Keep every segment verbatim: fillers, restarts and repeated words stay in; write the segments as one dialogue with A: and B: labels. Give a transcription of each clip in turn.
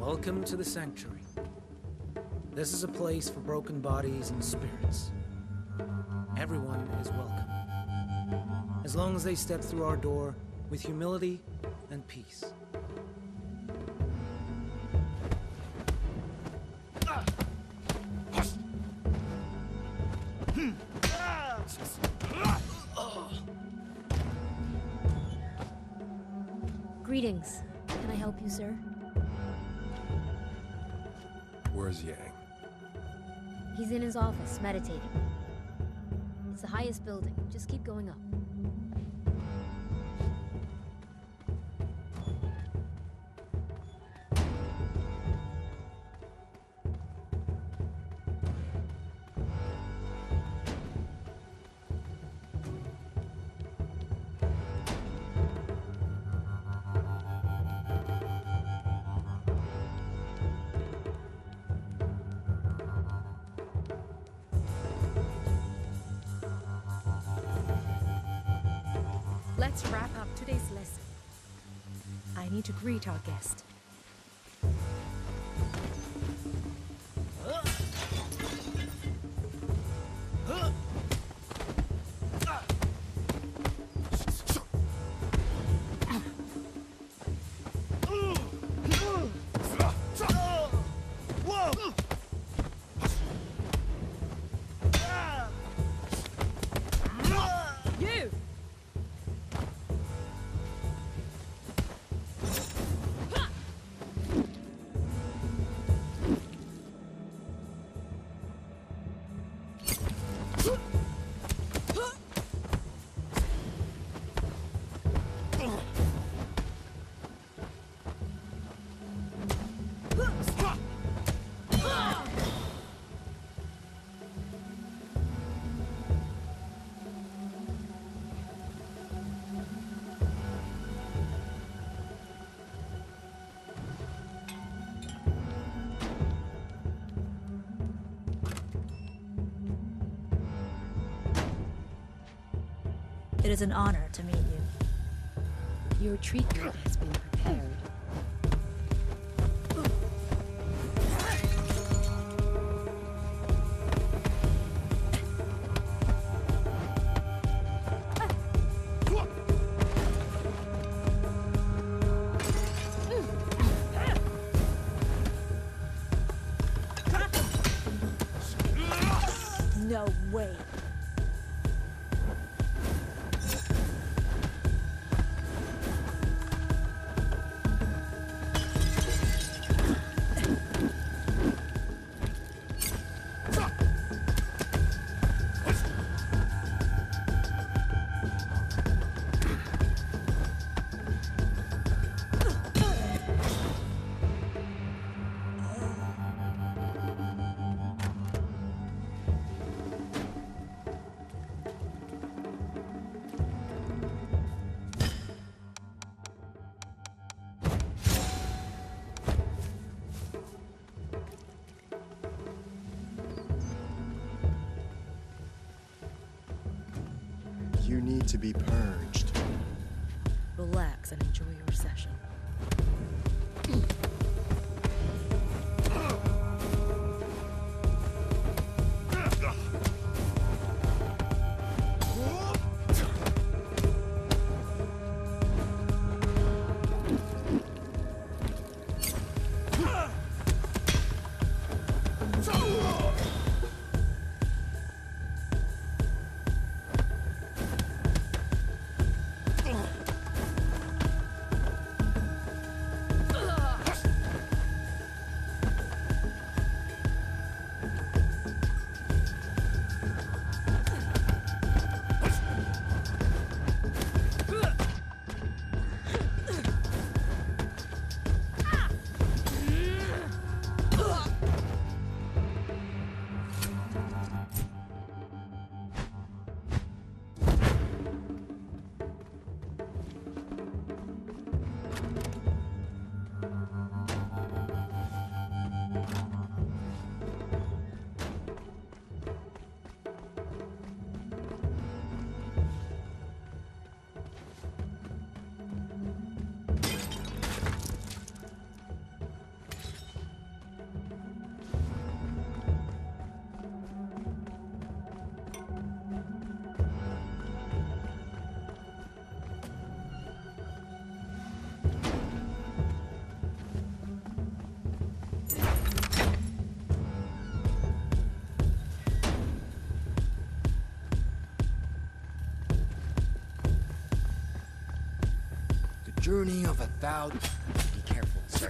A: Welcome to the Sanctuary. This is a place for broken bodies and spirits. Everyone is welcome, as long as they step through our door with humility and peace.
B: Greetings. Can I help you, sir?
C: Where's Yang?
B: He's in his office, meditating. It's the highest building. Just keep going up.
D: Let's wrap up today's lesson. I need to greet our guest. You!
E: It is an honor to meet you.
D: Your treatment has been prepared.
E: No way.
F: You need to be purged.
D: Relax and enjoy your session.
C: journey of a thousand... Be careful, sir.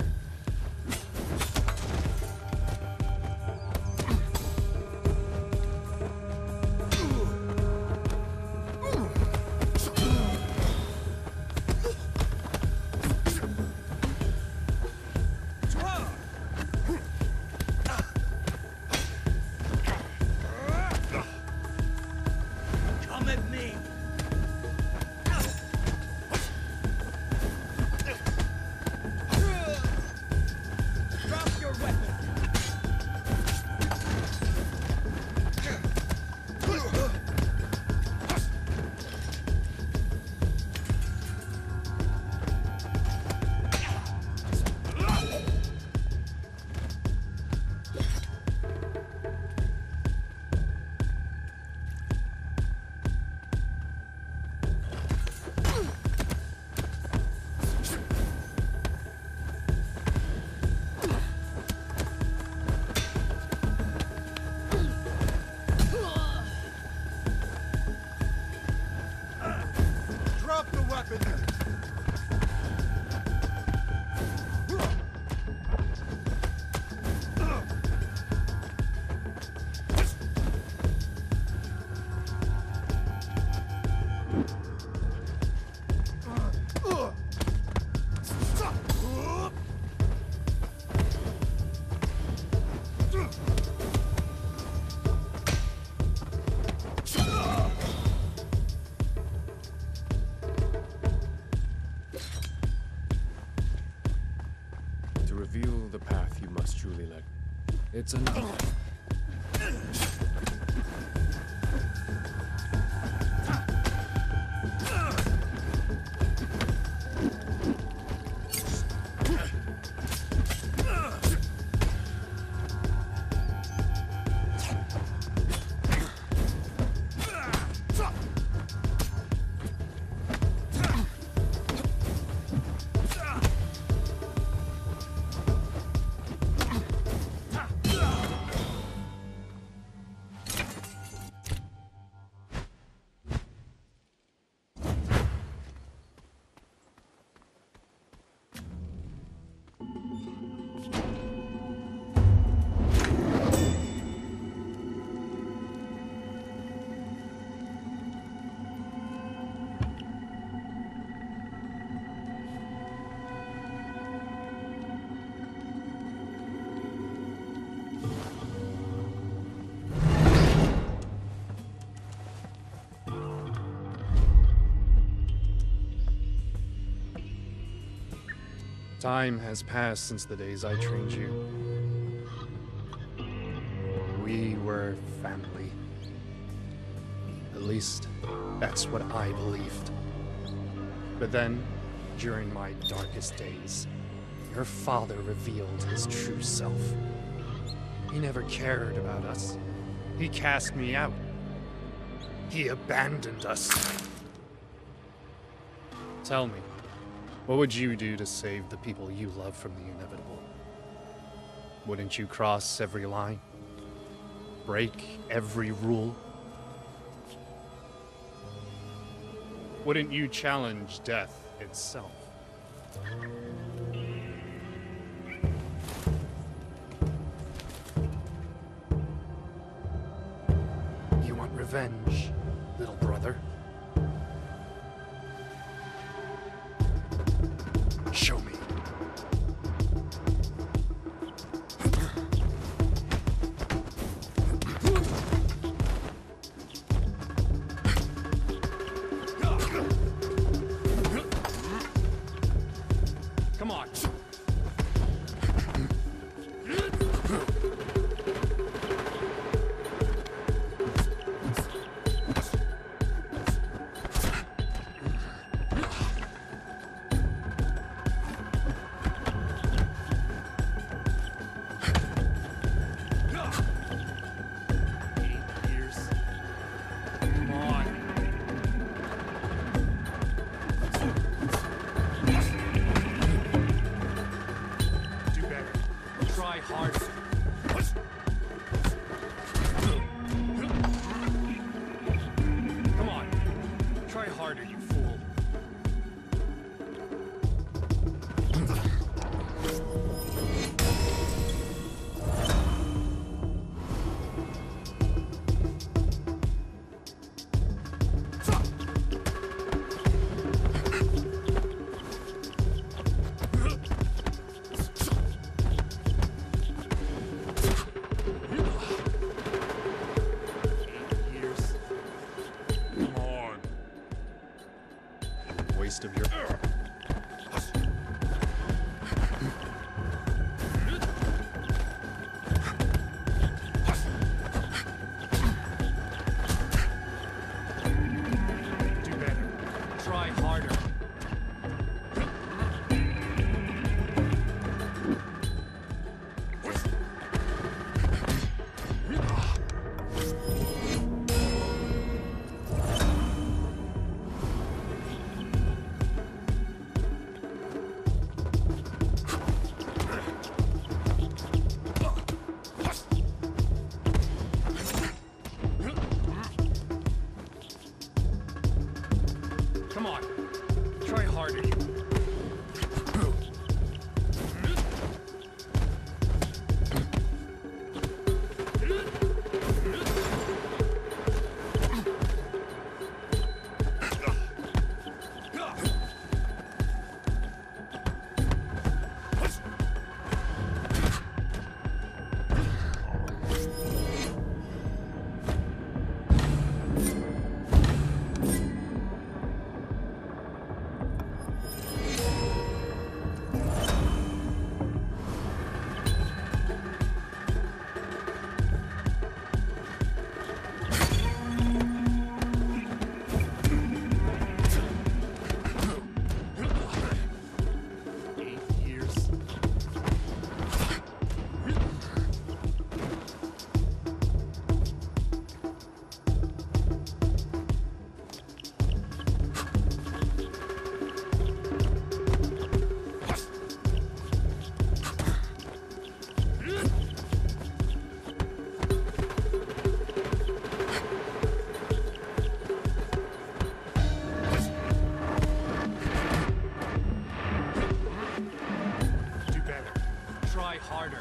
C: It's enough.
G: Time has passed since the days I trained you. We were family. At least, that's what I believed. But then, during my darkest days, your father revealed his true self. He never cared about us. He cast me out. He abandoned us. Tell me, what would you do to save the people you love from the inevitable? Wouldn't you cross every line? Break every rule? Wouldn't you challenge death itself? You want revenge, little brother? Show me. Come on. most of your... Do better. Try harder. Come on. Try harder. Try harder.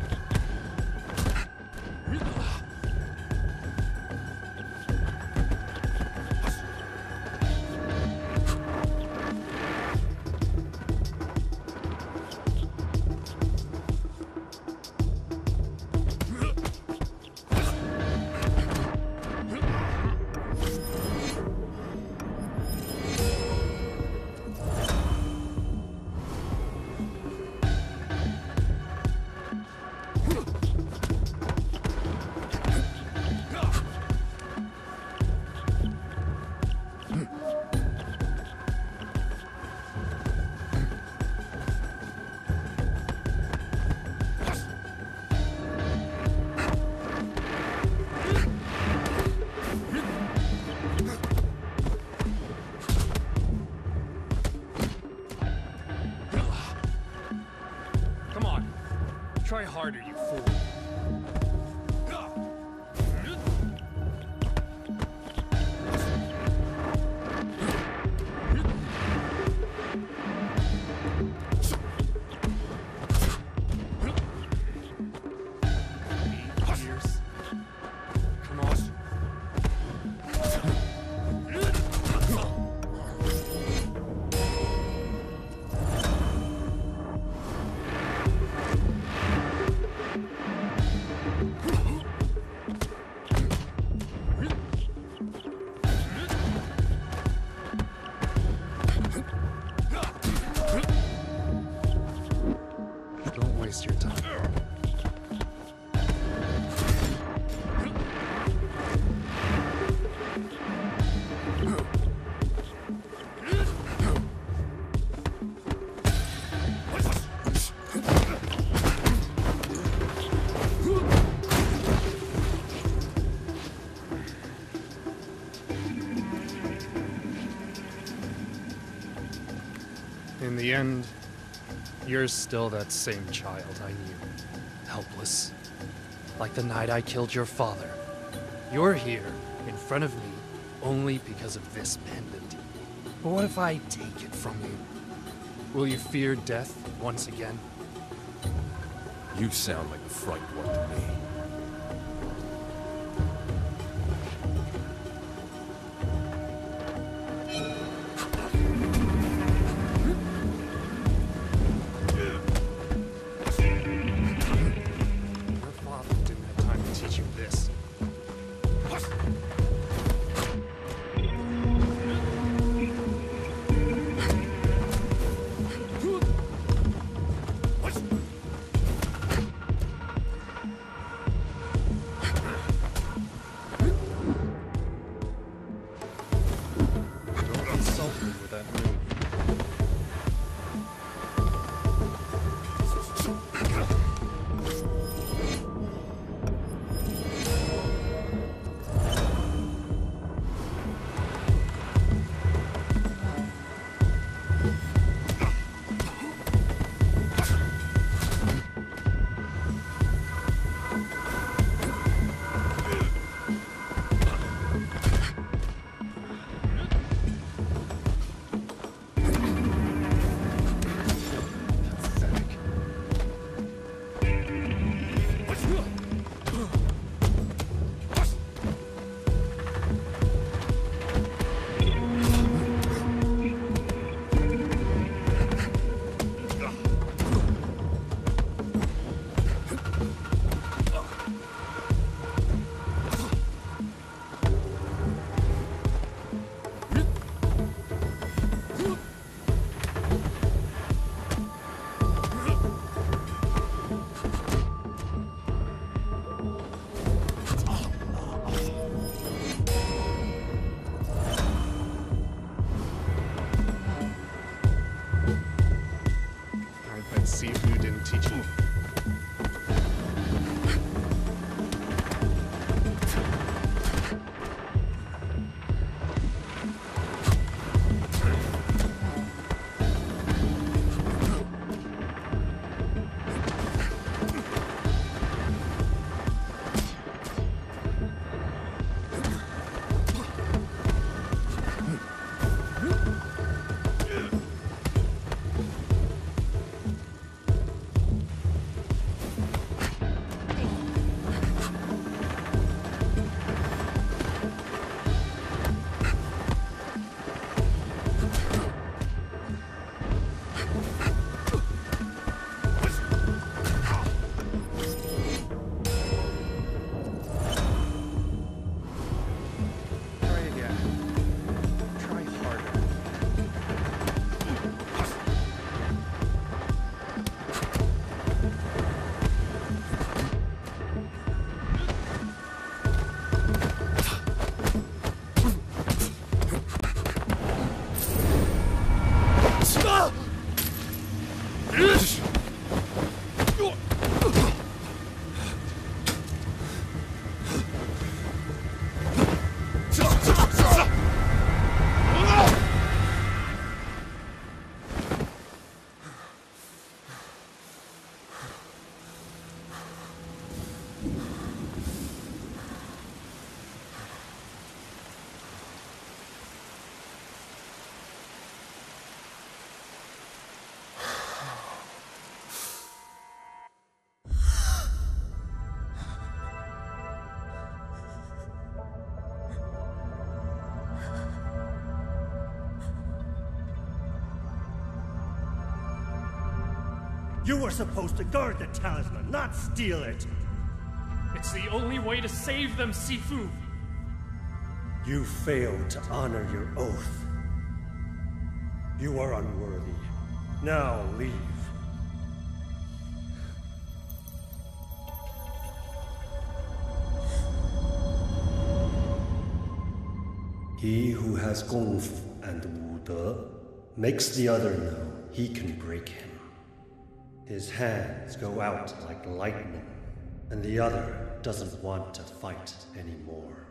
G: Come on. Try harder, you fool. Eight years. Come on. Don't waste your time. In the end, you're still that same child I knew. Helpless. Like the night I killed your father. You're here, in front of me, only because of this pendant. But what if I take it from you? Will you fear death once again?
H: You sound like a frightened one to me.
G: Your father didn't have time to teach you this.
I: You were supposed to guard the talisman, not steal it!
J: It's the only way to save them, Sifu!
I: You failed to honor your oath. You are unworthy. Now leave. He who has Gong Fu and Wu De makes the other know he can break him. His hands go out like lightning, and the other doesn't want to fight anymore.